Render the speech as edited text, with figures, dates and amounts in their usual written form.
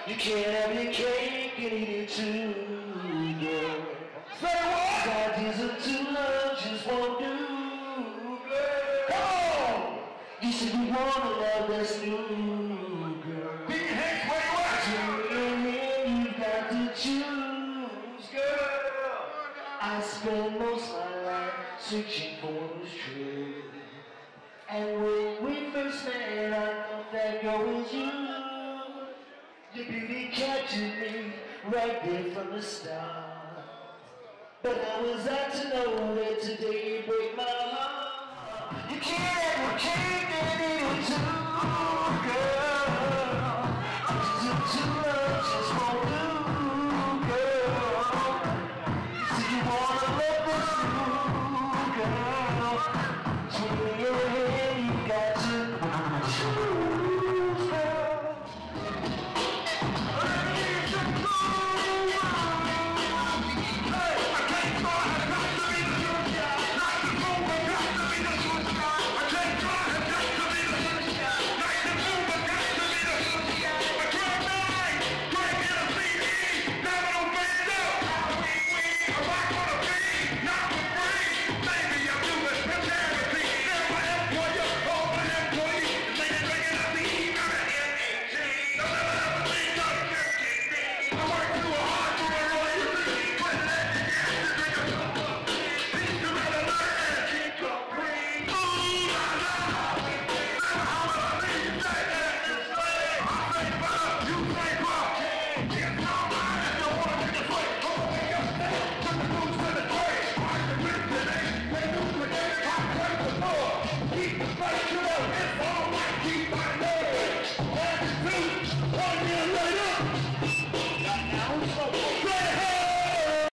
You can't have your cake and eat it too, girl. Say what? The ideas of two love just won't do, girl. Come on! You said you want a love that's new, girl. Big Hank, where you at? You've got to choose, girl. I spend most of my life searching for what was true. And when we first met, I thought that girl was you. Your beauty captured me right there from the start. But how was I to know that today you break my heart? You can't have your cake and eat it too, girl. Too much just won't do, girl. You say you wanna love this new girl. Swing your head, you got to choose, girl. Go ahead!